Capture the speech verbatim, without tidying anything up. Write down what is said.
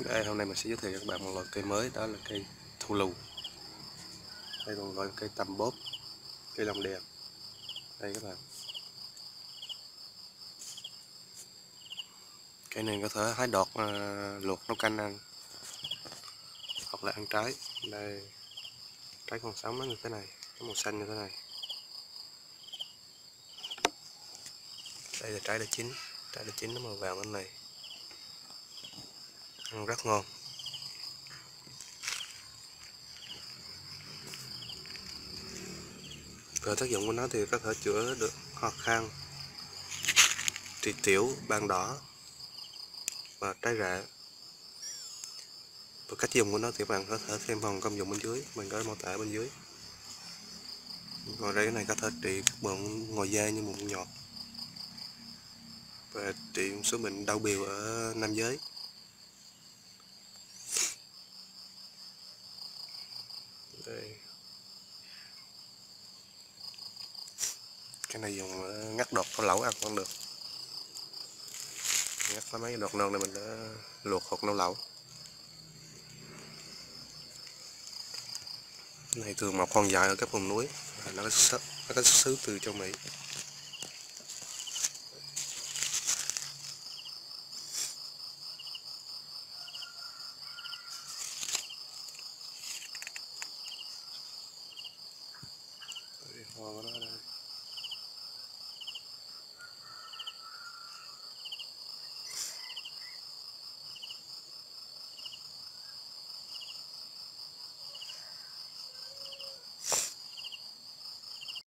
Đây, hôm nay mình sẽ giới thiệu cho các bạn một loại cây mới, đó là cây thu lù. Đây còn gọi là cây tầm bóp, cây lồng đèn. Đây các bạn. Cây này có thể hái đọt uh, luộc nấu canh ăn, hoặc là ăn trái. Đây, trái còn sống nó như thế này, nó màu xanh như thế này. Đây là trái đã chín, trái đã chín nó màu vàng bên này, ăn rất ngon. Về tác dụng của nó thì có thể chữa được ho khan, trị tiểu, ban đỏ và trái rạ. Và cách dùng của nó thì bạn có thể xem phần công dụng bên dưới, mình có mô tả bên dưới. Ngoài ra cái này có thể trị các bệnh ngoài da như mụn nhọt và trị một số bệnh đau bìu ở nam giới. Đây. Cái này dùng ngắt đọt có lẩu ăn cũng được. Ngắt có mấy đọt non này mình đã luộc hoặc nấu lẩu. Cái này thường mọc hoang dại ở các vùng núi, nó có xuất xứ từ châu Mỹ.